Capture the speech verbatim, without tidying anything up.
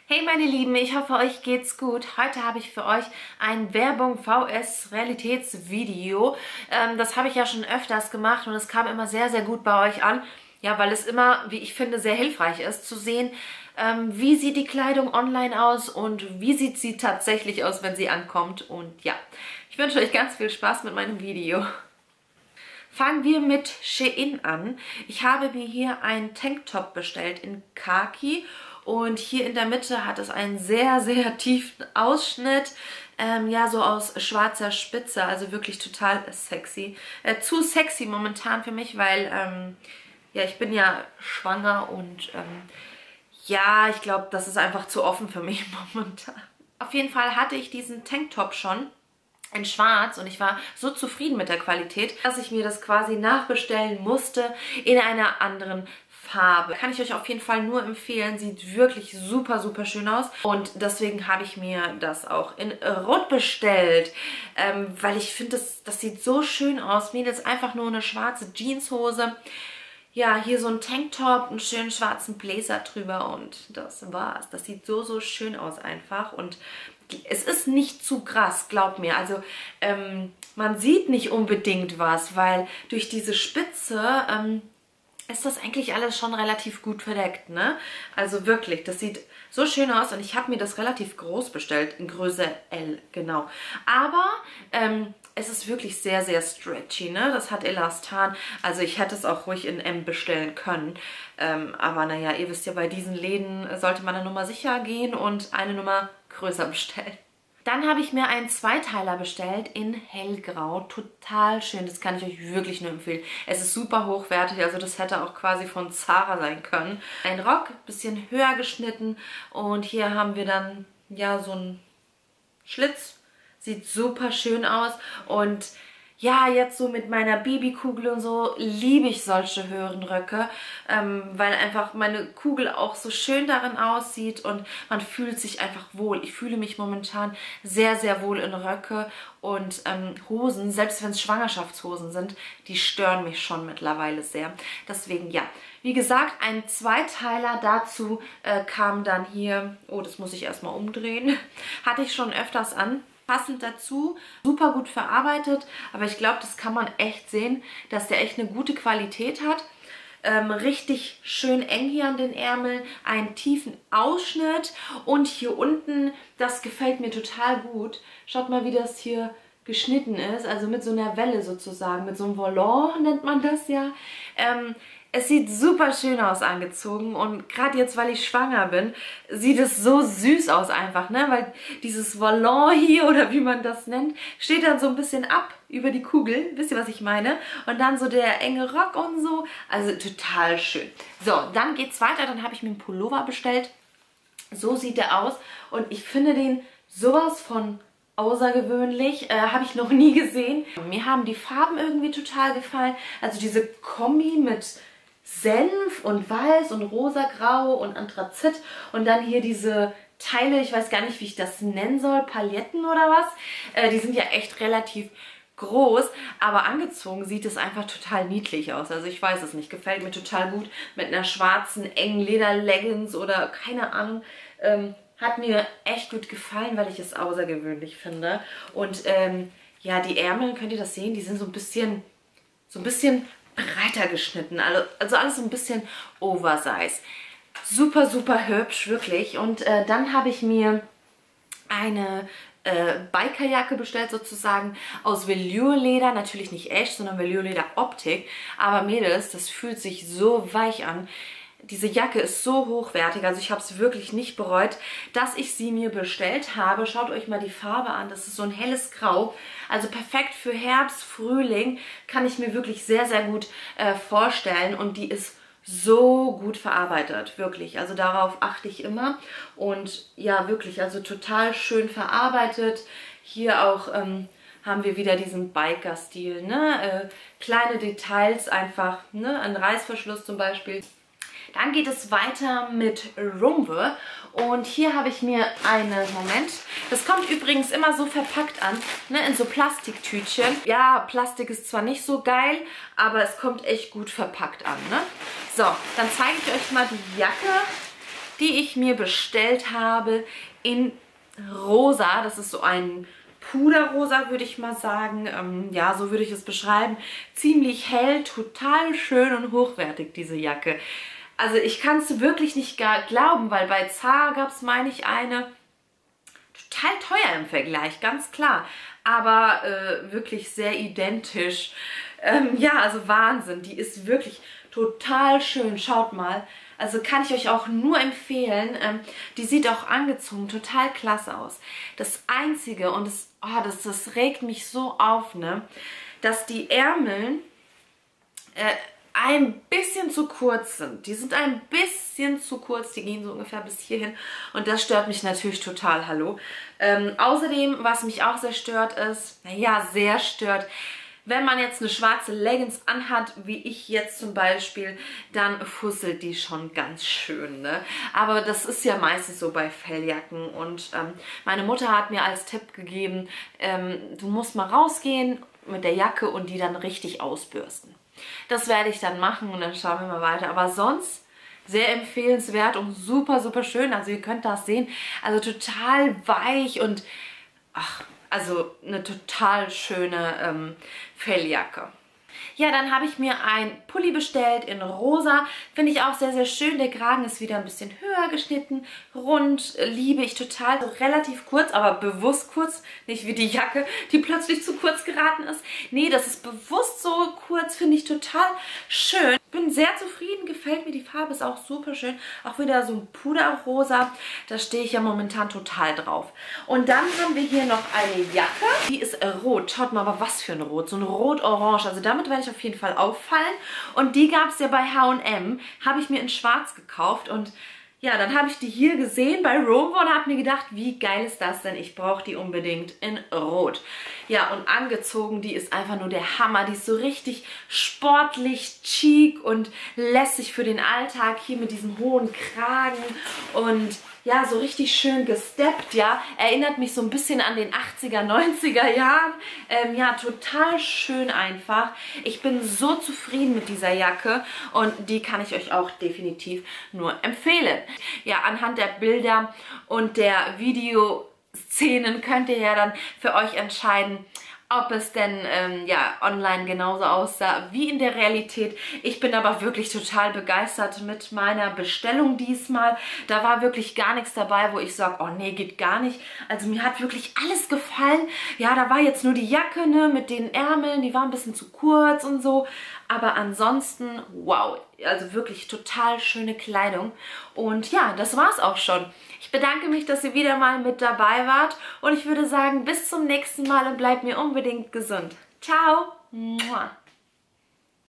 Hey meine Lieben, ich hoffe euch geht's gut. Heute habe ich für euch ein Werbung V S Realitätsvideo. Ähm, das habe ich ja schon öfters gemacht und es kam immer sehr, sehr gut bei euch an. Ja, weil es immer, wie ich finde, sehr hilfreich ist zu sehen, ähm, wie sieht die Kleidung online aus und wie sieht sie tatsächlich aus, wenn sie ankommt. Und ja, ich wünsche euch ganz viel Spaß mit meinem Video. Fangen wir mit Shein an. Ich habe mir hier einen Tanktop bestellt in Khaki. Und hier in der Mitte hat es einen sehr, sehr tiefen Ausschnitt. Ähm, ja, so aus schwarzer Spitze. Also wirklich total sexy. Äh, zu sexy momentan für mich, weil ähm, ja, ich bin ja schwanger und ähm, ja, ich glaube, das ist einfach zu offen für mich momentan. Auf jeden Fall hatte ich diesen Tanktop schon in schwarz und ich war so zufrieden mit der Qualität, dass ich mir das quasi nachbestellen musste in einer anderen Farbe. Kann ich euch auf jeden Fall nur empfehlen. Sieht wirklich super, super schön aus. Und deswegen habe ich mir das auch in Rot bestellt. Ähm, weil ich finde, das, das sieht so schön aus. Mir ist einfach nur eine schwarze Jeanshose. Ja, hier so ein Tanktop, einen schönen schwarzen Blazer drüber und das war's. Das sieht so, so schön aus einfach. Und es ist nicht zu krass, glaubt mir. Also ähm, man sieht nicht unbedingt was, weil durch diese Spitze Ähm, ist das eigentlich alles schon relativ gut verdeckt, ne? Also wirklich, das sieht so schön aus und ich habe mir das relativ groß bestellt, in Größe L, genau. Aber ähm, es ist wirklich sehr, sehr stretchy, ne? Das hat Elastan, also ich hätte es auch ruhig in M bestellen können. Ähm, aber naja, ihr wisst ja, bei diesen Läden sollte man eine Nummer sicher gehen und eine Nummer größer bestellen. Dann habe ich mir einen Zweiteiler bestellt in hellgrau. Total schön, das kann ich euch wirklich nur empfehlen. Es ist super hochwertig, also das hätte auch quasi von Zara sein können. Ein Rock, bisschen höher geschnitten und hier haben wir dann ja so einen Schlitz. Sieht super schön aus und ja, jetzt so mit meiner Babykugel und so liebe ich solche höheren Röcke, ähm, weil einfach meine Kugel auch so schön darin aussieht und man fühlt sich einfach wohl. Ich fühle mich momentan sehr, sehr wohl in Röcke und ähm, Hosen, selbst wenn es Schwangerschaftshosen sind, die stören mich schon mittlerweile sehr. Deswegen ja, wie gesagt, ein Zweiteiler dazu äh, kam dann hier, oh, das muss ich erstmal umdrehen, hatte ich schon öfters an. Passend dazu, super gut verarbeitet, aber ich glaube, das kann man echt sehen, dass der echt eine gute Qualität hat. Ähm, richtig schön eng hier an den Ärmeln, einen tiefen Ausschnitt und hier unten, das gefällt mir total gut. Schaut mal, wie das hier geschnitten ist, also mit so einer Welle sozusagen, mit so einem Volant nennt man das ja. Ähm, Es sieht super schön aus angezogen und gerade jetzt, weil ich schwanger bin, sieht es so süß aus einfach, ne? Weil dieses Volant hier oder wie man das nennt, steht dann so ein bisschen ab über die Kugel, wisst ihr, was ich meine? Und dann so der enge Rock und so, also total schön. So, dann geht's weiter, dann habe ich mir einen Pullover bestellt. So sieht er aus und ich finde den sowas von außergewöhnlich, äh, habe ich noch nie gesehen. Mir haben die Farben irgendwie total gefallen, also diese Kombi mit Senf und Weiß und rosa-grau und Anthrazit und dann hier diese Teile, ich weiß gar nicht, wie ich das nennen soll, Paletten oder was. Äh, die sind ja echt relativ groß, aber angezogen sieht es einfach total niedlich aus. Also ich weiß es nicht, gefällt mir total gut mit einer schwarzen, engen Leder-Leggings oder keine Ahnung. Ähm, hat mir echt gut gefallen, weil ich es außergewöhnlich finde. Und ähm, ja, die Ärmel, könnt ihr das sehen, die sind so ein bisschen, so ein bisschen breiter geschnitten, also, also alles so ein bisschen Oversize. Super, super hübsch, wirklich. Und äh, dann habe ich mir eine äh, Bikerjacke bestellt, sozusagen aus Velourleder, natürlich nicht echt, sondern Velourleder Optik. Aber Mädels, das fühlt sich so weich an. Diese Jacke ist so hochwertig, also ich habe es wirklich nicht bereut, dass ich sie mir bestellt habe. Schaut euch mal die Farbe an, das ist so ein helles Grau. Also perfekt für Herbst, Frühling, kann ich mir wirklich sehr, sehr gut äh, vorstellen. Und die ist so gut verarbeitet, wirklich. Also darauf achte ich immer. Und ja, wirklich, also total schön verarbeitet. Hier auch ähm, haben wir wieder diesen Biker-Stil, ne? Äh, kleine Details einfach, ne? Ein Reißverschluss zum Beispiel. Dann geht es weiter mit Rumwe und hier habe ich mir eine, Moment, das kommt übrigens immer so verpackt an, ne, in so Plastiktütchen. Ja, Plastik ist zwar nicht so geil, aber es kommt echt gut verpackt an, ne. So, dann zeige ich euch mal die Jacke. die ich mir bestellt habe in rosa. Das ist so ein Puderrosa, würde ich mal sagen. Ähm, ja, so würde ich es beschreiben. Ziemlich hell, total schön und hochwertig, diese Jacke. Also ich kann es wirklich nicht gar glauben, weil bei Zara gab es, meine ich, eine total teuer im Vergleich, ganz klar. Aber äh, wirklich sehr identisch. Ähm, ja, also Wahnsinn. Die ist wirklich total schön. Schaut mal. Also kann ich euch auch nur empfehlen. Ähm, die sieht auch angezogen total klasse aus. Das Einzige, und das, oh, das, das regt mich so auf, ne, dass die Ärmel äh, ein bisschen zu kurz sind. Die sind ein bisschen zu kurz. Die gehen so ungefähr bis hierhin. Und das stört mich natürlich total, hallo. Ähm, außerdem, was mich auch sehr stört, ist, naja, sehr stört, wenn man jetzt eine schwarze Leggings anhat, wie ich jetzt zum Beispiel, dann fusselt die schon ganz schön, ne? Aber das ist ja meistens so bei Felljacken. Und ähm, meine Mutter hat mir als Tipp gegeben, ähm, du musst mal rausgehen mit der Jacke und die dann richtig ausbürsten. Das werde ich dann machen und dann schauen wir mal weiter. Aber sonst sehr empfehlenswert und super, super schön. Also ihr könnt das sehen. Also total weich und ach, also eine total schöne ähm, Felljacke. Ja, dann habe ich mir ein Pulli bestellt in rosa. Finde ich auch sehr, sehr schön. Der Kragen ist wieder ein bisschen höher geschnitten. Rund, liebe ich total. So relativ kurz, aber bewusst kurz. Nicht wie die Jacke, die plötzlich zu kurz geraten ist. Nee, das ist bewusst so kurz. Finde ich total schön. Bin sehr zufrieden. Gefällt mir. Die Farbe ist auch super schön. Auch wieder so ein Puderrosa. Da stehe ich ja momentan total drauf. Und dann haben wir hier noch eine Jacke. Die ist rot. Schaut mal, aber was für ein Rot. So ein Rot-Orange. Also damit werde ich auf jeden Fall auffallen. Und die gab es ja bei H und M. Habe ich mir in schwarz gekauft. Und ja, dann habe ich die hier gesehen bei Rover und habe mir gedacht, wie geil ist das denn? Ich brauche die unbedingt in Rot. Ja, und angezogen, die ist einfach nur der Hammer. Die ist so richtig sportlich, chic und lässig für den Alltag. Hier mit diesem hohen Kragen und ja, so richtig schön gesteppt, ja. Erinnert mich so ein bisschen an den achtziger, neunziger Jahren. Ähm, ja, total schön einfach. Ich bin so zufrieden mit dieser Jacke und die kann ich euch auch definitiv nur empfehlen. Ja, anhand der Bilder und der Videoszenen könnt ihr ja dann für euch entscheiden, ob es denn ähm, ja, online genauso aussah wie in der Realität. Ich bin aber wirklich total begeistert mit meiner Bestellung diesmal. Da war wirklich gar nichts dabei, wo ich sage, oh nee, geht gar nicht. Also mir hat wirklich alles gefallen. Ja, da war jetzt nur die Jacke, ne, mit den Ärmeln, die war ein bisschen zu kurz und so. Aber ansonsten, wow, also wirklich total schöne Kleidung. Und ja, das war's auch schon. Ich bedanke mich, dass ihr wieder mal mit dabei wart. Und ich würde sagen, bis zum nächsten Mal und bleibt mir unbedingt gesund. Ciao! Mua.